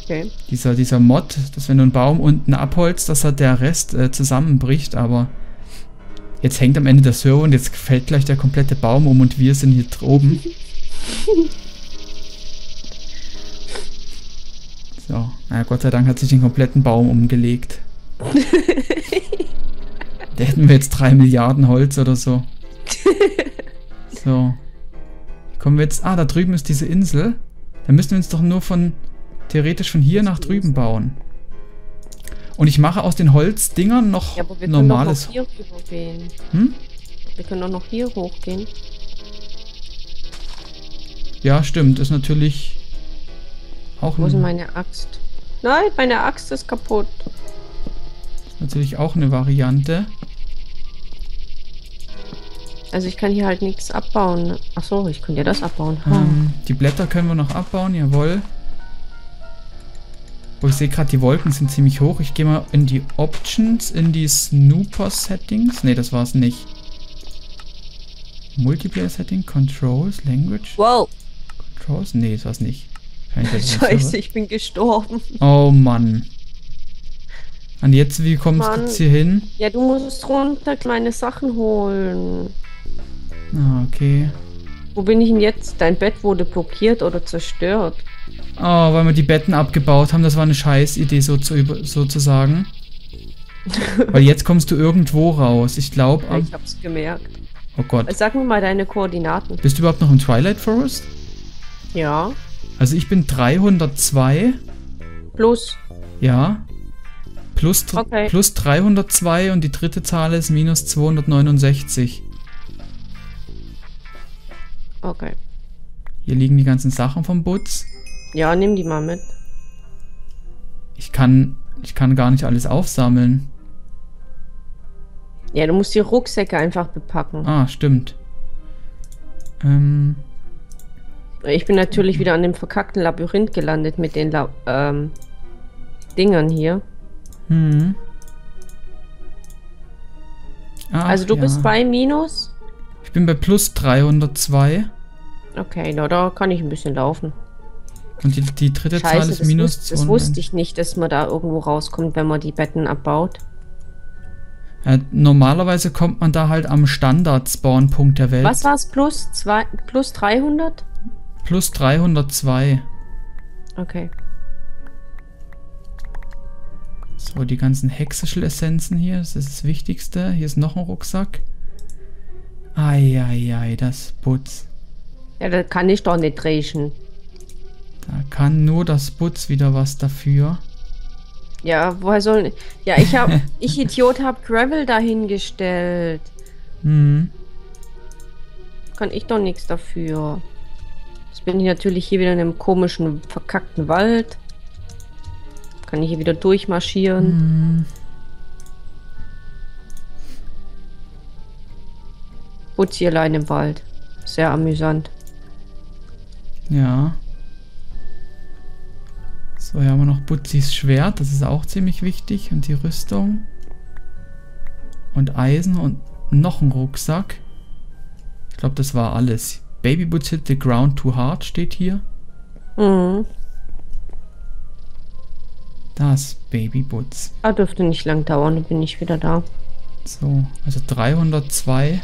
Okay. Dieser Mod, dass wenn du einen Baum unten abholzt, dass halt der Rest zusammenbricht, aber jetzt hängt am Ende der Server und jetzt fällt gleich der komplette Baum um und wir sind hier oben. So, na Gott sei Dank hat sich den kompletten Baum umgelegt. Da hätten wir jetzt 3 Milliarden Holz oder so. So. Kommen wir jetzt... Ah, da drüben ist diese Insel. Da müssen wir uns doch nur theoretisch von hier nach drüben bauen. Und ich mache aus den Holzdingern noch ja, aber wir normales... können doch noch hier hochgehen. Hm? Wir können doch noch hier hochgehen. Ja, stimmt. Ist natürlich auch... Wo ist meine Axt? Nein, meine Axt ist kaputt. Ist natürlich auch eine Variante. Also ich kann hier halt nichts abbauen. Achso, ich könnte ja das abbauen. Die Blätter können wir noch abbauen, jawohl. Oh, ich sehe gerade, die Wolken sind ziemlich hoch. Ich gehe mal in die Options, in die Snooper Settings. Ne, das war es nicht. Multiplayer Setting, Controls, Language. Wow. Controls? Ne, das war es nicht. Scheiße, ich bin gestorben. Oh Mann. Und jetzt, wie kommst du jetzt hier hin? Ja, du musst runter meine Sachen holen. Ah, okay. Wo bin ich denn jetzt? Dein Bett wurde blockiert oder zerstört. Oh, weil wir die Betten abgebaut haben. Das war eine Scheißidee, sozusagen. Weil jetzt kommst du irgendwo raus. Ich glaube... Ja, ich hab's gemerkt. Oh Gott. Sag mir mal deine Koordinaten. Bist du überhaupt noch im Twilight Forest? Ja. Also ich bin 302. Plus. Ja. Plus 302 und die dritte Zahl ist minus 269. Okay. Hier liegen die ganzen Sachen vom Butz. Ja, nimm die mal mit. Ich kann gar nicht alles aufsammeln. Ja, du musst die Rucksäcke einfach bepacken. Ah, stimmt. Ich bin natürlich wieder an dem verkackten Labyrinth gelandet mit den Dingern hier. Hm. Ach, also du bist bei minus? Ich bin bei plus 302. Okay, na, da kann ich ein bisschen laufen. Und die dritte Zahl ist minus 200. Das wusste ich nicht, dass man da irgendwo rauskommt, wenn man die Betten abbaut. Ja, normalerweise kommt man da halt am Standard-Spawn-Punkt der Welt. Was war es? Plus 300? Plus 302. Okay. So, die ganzen Hexische-Essenzen hier, das ist das Wichtigste. Hier ist noch ein Rucksack. Eieiei, das Butz. Ja, das kann ich doch nicht riechen. Da kann nur das Butz wieder was dafür. Ja, woher soll... Ja, ich Idiot hab Gravel dahingestellt. Hm. Kann ich doch nichts dafür. Jetzt bin ich natürlich hier wieder in einem komischen, verkackten Wald. Kann ich hier wieder durchmarschieren. Hm. Butzi allein im Wald. Sehr amüsant. Ja. So, hier haben wir noch Butzis Schwert. Das ist auch ziemlich wichtig. Und die Rüstung. Und Eisen und noch ein Rucksack. Ich glaube, das war alles. Baby Butz hit the ground too hard steht hier. Mhm. Das Baby Butz. Ah, dürfte nicht lang dauern, dann bin ich wieder da. So, also 302.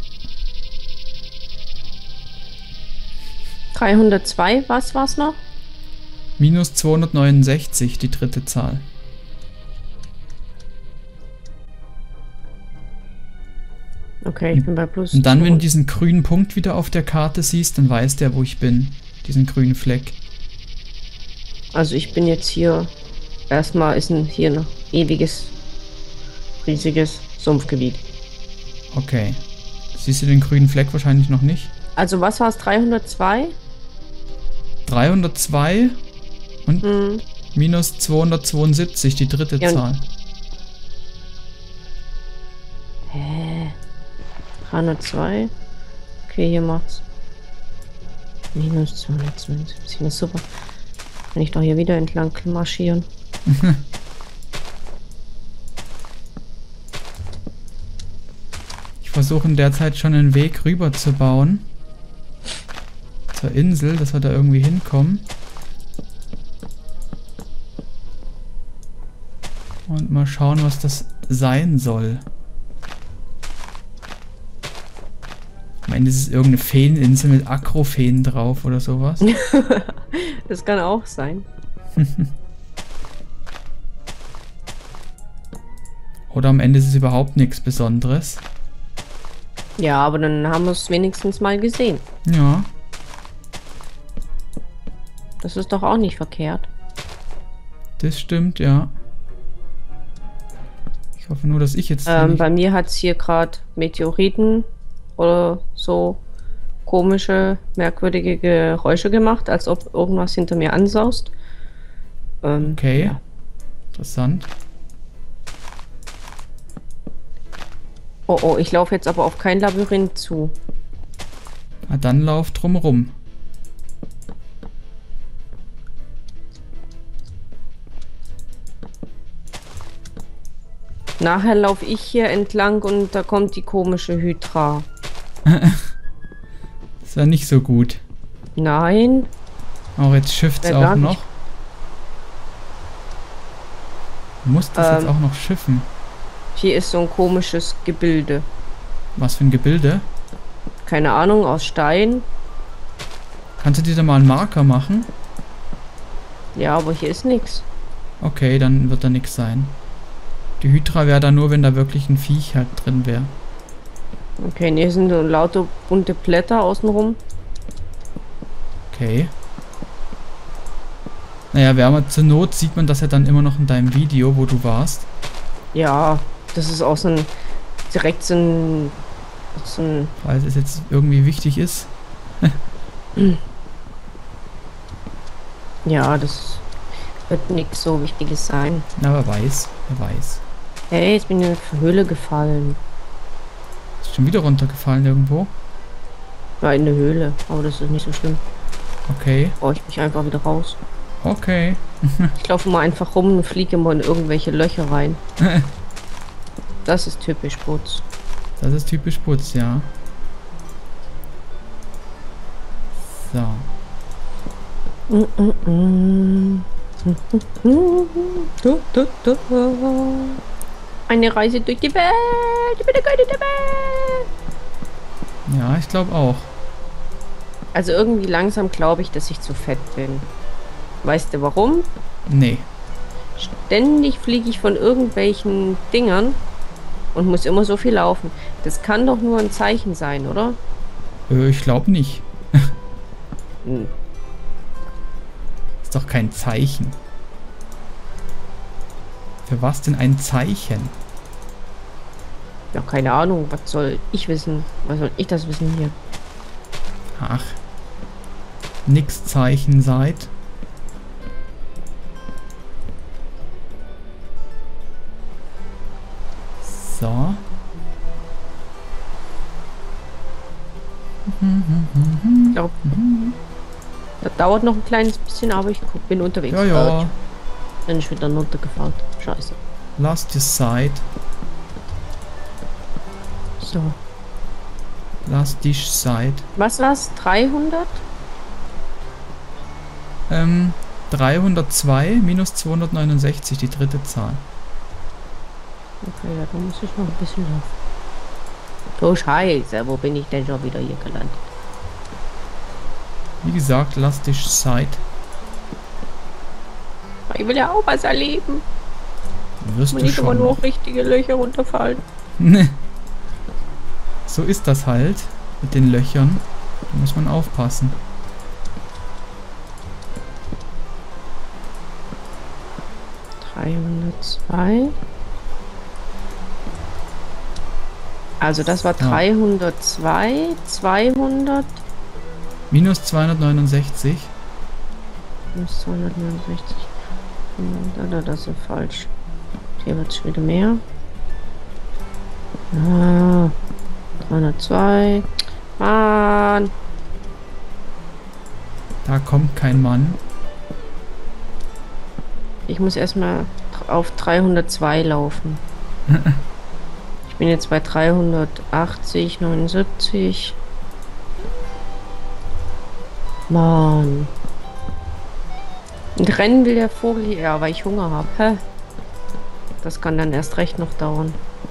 302, was war's noch? Minus 269, die dritte Zahl. Okay, ich bin bei plus. Und dann, wenn du diesen grünen Punkt wieder auf der Karte siehst, dann weiß der, wo ich bin. Diesen grünen Fleck. Also ich bin jetzt hier. Erstmal ist hier ein ewiges, riesiges Sumpfgebiet. Okay. Siehst du den grünen Fleck wahrscheinlich noch nicht? Also was war es? 302? 302 und minus 272, die dritte Zahl. Hä? 302? Okay, hier macht's. Minus 272, das ist super. Kann ich doch hier wieder entlang marschieren. Ich versuche in der Zeit schon einen Weg rüber zu bauen. Zur Insel, dass wir da irgendwie hinkommen. Und mal schauen, was das sein soll. Am Ende ist es irgendeine Feeninsel mit Akrofeen drauf oder sowas. Das kann auch sein. Oder am Ende ist es überhaupt nichts Besonderes. Ja, aber dann haben wir es wenigstens mal gesehen. Ja. Das ist doch auch nicht verkehrt. Das stimmt, ja. Ich hoffe nur, dass ich jetzt... nicht Bei mir hat es hier gerade Meteoriten oder so komische, merkwürdige Geräusche gemacht, als ob irgendwas hinter mir ansaust. okay. Ja. Interessant. Oh, oh, ich laufe jetzt aber auf kein Labyrinth zu. Na, dann lauf drumrum. Nachher laufe ich hier entlang und da kommt die komische Hydra. Das war nicht so gut. Nein. Auch jetzt shifft's Ja, auch gar noch. nicht. Du musst das jetzt auch noch schiffen. Hier ist so ein komisches Gebilde. Was für ein Gebilde? Keine Ahnung, aus Stein. Kannst du dir da mal einen Marker machen? Ja, aber hier ist nichts. Okay, dann wird da nichts sein. Die Hydra wäre da nur, wenn da wirklich ein Viech halt drin wäre. Okay, hier sind so lauter bunte Blätter außenrum. Okay. Naja, wärmer zur Not sieht man das ja dann immer noch in deinem Video, wo du warst. Ja, das ist auch so ein... direkt so ein... Falls es jetzt irgendwie wichtig ist. Ja, das wird nichts so Wichtiges sein. Na, wer weiß. Wer weiß. Hey, jetzt bin ich in eine Höhle gefallen. Ist schon wieder runtergefallen irgendwo? Ja, in eine Höhle. Aber das ist nicht so schlimm. Okay. Brauche ich mich einfach wieder raus. Okay. Ich laufe mal einfach rum und fliege immer in irgendwelche Löcher rein. Das ist typisch Putz. Das ist typisch Putz, ja. So. Eine Reise durch die Welt. Ich bin der König der Welt. Ja, ich glaube auch. Also irgendwie langsam glaube ich, dass ich zu fett bin. Weißt du warum? Nee. Ständig fliege ich von irgendwelchen Dingern und muss immer so viel laufen. Das kann doch nur ein Zeichen sein, oder? Ich glaube nicht. Hm. Ist doch kein Zeichen. Für was denn ein Zeichen? Ja, keine Ahnung. Was soll ich wissen? Was soll ich das wissen hier? Ach. Nix Zeichen seid. So. Ich glaube, das dauert noch ein kleines bisschen, aber ich bin unterwegs. Ja, ja. Bin ich wieder runtergefahren. Scheiße. Last your side. So. Last dich side. Was war's? 300? 302 minus 269, die dritte Zahl. Okay, ja, da muss ich noch ein bisschen laufen. Oh Scheiße, wo bin ich denn schon wieder hier gelandet? Wie gesagt, last dich side. Ich will ja auch was erleben. Wirst Und du nicht immer schon. nur auf richtige Löcher runterfallen. So ist das halt mit den Löchern. Da muss man aufpassen. ...302. Also das war Ja. 302, 200... Minus 269. Minus 269. Das ist falsch. Hier wird es wieder mehr. Ah, 302. Mann. Da kommt kein Mann. Ich muss erstmal auf 302 laufen. Ich bin jetzt bei 380, 79. Mann. Und rennen will der Vogel hier, ja, weil ich Hunger habe. Das kann dann erst recht noch dauern.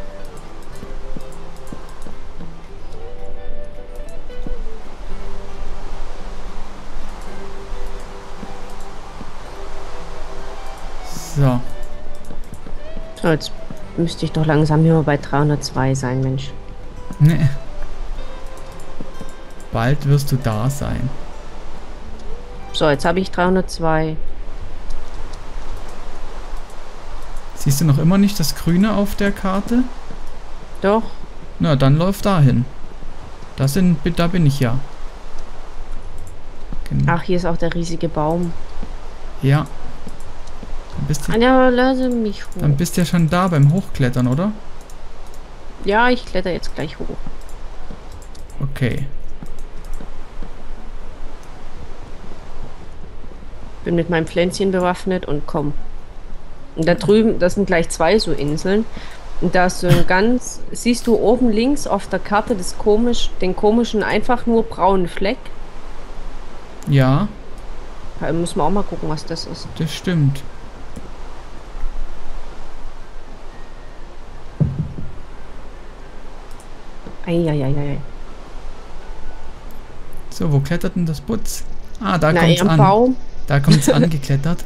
So. So, jetzt müsste ich doch langsam hier mal bei 302 sein, Mensch. Nee. Bald wirst du da sein. So, jetzt habe ich 302. Siehst du noch immer nicht das Grüne auf der Karte? Doch. Na, dann läuft dahin. Da bin ich ja. Genau. Ach, hier ist auch der riesige Baum. Ja. Ja, lasse mich hoch. Dann bist du ja schon da beim Hochklettern, oder? Ja, ich kletter jetzt gleich hoch. Okay. Bin mit meinem Pflänzchen bewaffnet und komm. Und da drüben, das sind gleich 2 so Inseln. Und da ist so ein ganz, siehst du oben links auf der Karte den komischen, einfach nur braunen Fleck? Ja. Da müssen wir auch mal gucken, was das ist. Das stimmt. Eieieiei. So, wo klettert denn das Putz? Ah, da Na, kommt's am an. Baum. Da kommt's angeklettert.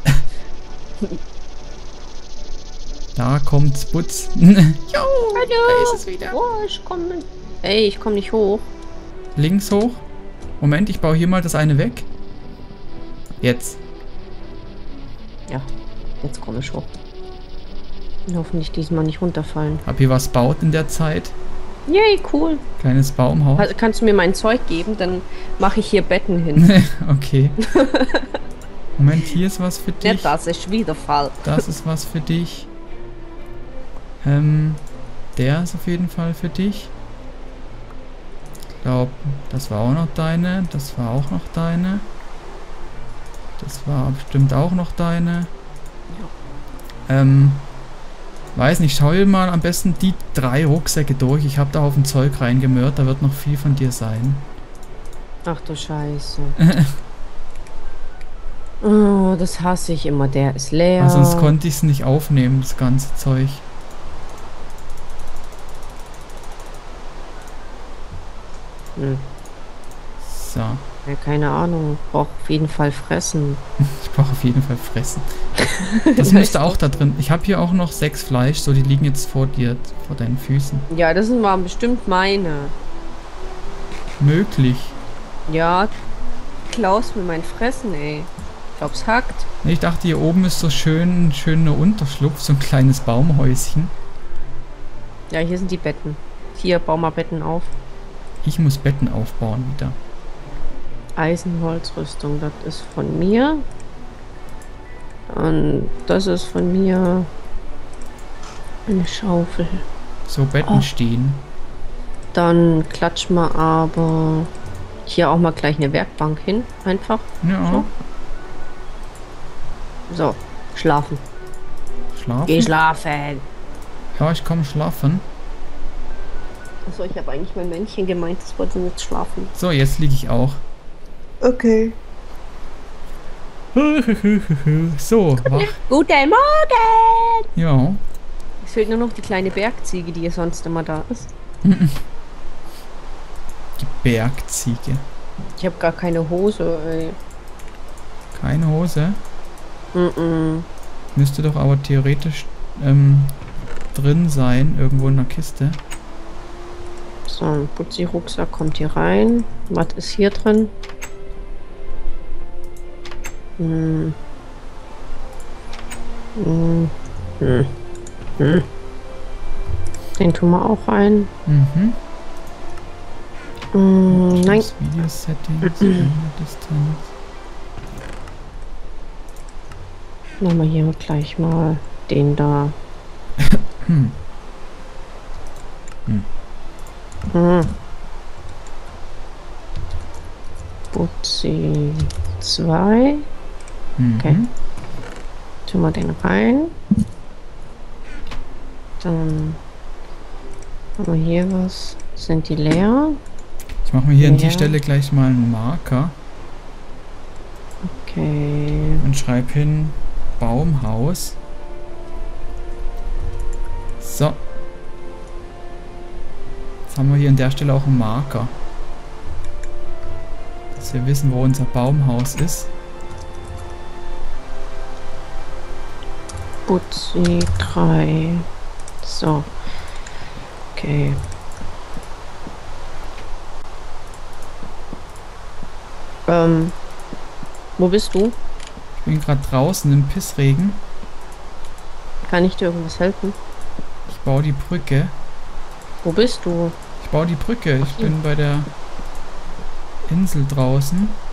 Da kommt's Putz. Jo, Hallo. da ist es wieder. Oh, ich komme. Ey, ich komme nicht hoch. Links hoch. Moment, ich baue hier mal das eine weg. Jetzt. Ja, jetzt komme ich hoch. Und hoffentlich diesmal nicht runterfallen. Hab hier was baut in der Zeit. Yay, cool. Kleines Baumhaus. Kannst du mir mein Zeug geben? Dann mache ich hier Betten hin. Okay. Moment, hier ist was für dich. Ja, das ist wieder Fall. Das ist was für dich. Der ist auf jeden Fall für dich. Ich glaube, das war auch noch deine. Das war auch noch deine. Das war bestimmt auch noch deine. Weiß nicht, schau dir mal am besten die 3 Rucksäcke durch. Ich habe da auf ein Zeug reingemört. Da wird noch viel von dir sein. Ach du Scheiße. Oh, das hasse ich immer. Der ist leer. Also sonst konnte ich es nicht aufnehmen, das ganze Zeug. So. Ja, keine Ahnung. Ich brauche auf jeden Fall fressen. Ich brauche auf jeden Fall fressen. Das müsste auch da drin. Ich habe hier auch noch 6 Fleisch, so die liegen jetzt vor dir, vor deinen Füßen. Ja, das waren bestimmt meine. Möglich. Ja, Klaus will mein Fressen, ey. Ich glaub's hackt. Ich dachte, hier oben ist so schöner Unterschlupf, so ein kleines Baumhäuschen. Ja, hier sind die Betten. Hier, bau mal Betten auf. Ich muss Betten aufbauen wieder. Eisenholzrüstung, das ist von mir. Und das ist von mir. Eine Schaufel. So, Betten stehen. Dann klatschen wir aber hier auch mal gleich eine Werkbank hin. Einfach. Ja. So, schlafen. Schlafen? Geh schlafen. Ja, ich komme schlafen. Achso, ich habe eigentlich mein Männchen gemeint, das wollte nicht schlafen. So, jetzt liege ich auch. Okay. So, wach. Guten Morgen! Ja. Es fehlt nur noch die kleine Bergziege, die ja sonst immer da ist. Die Bergziege. Ich habe gar keine Hose, ey. Keine Hose? Müsste doch aber theoretisch drin sein, irgendwo in der Kiste. So, ein Putzi-Rucksack kommt hier rein. Was ist hier drin? Den tun wir auch rein. Nein. Video Settings, Distanz. Machen wir hier gleich mal den da. Putzi 2. Okay. Tun wir den rein. Dann haben wir hier was. Sind die leer? Ich mache mir hier an die Stelle gleich mal einen Marker Okay. und schreibe hin Baumhaus. So. Jetzt haben wir hier an der Stelle auch einen Marker. Dass wir wissen, wo unser Baumhaus ist. Butzi 3. So. Okay. Wo bist du? Ich bin gerade draußen im Pissregen. Kann ich dir irgendwas helfen? Ich baue die Brücke. Wo bist du? Ich baue die Brücke. Ich bin bei der Insel draußen.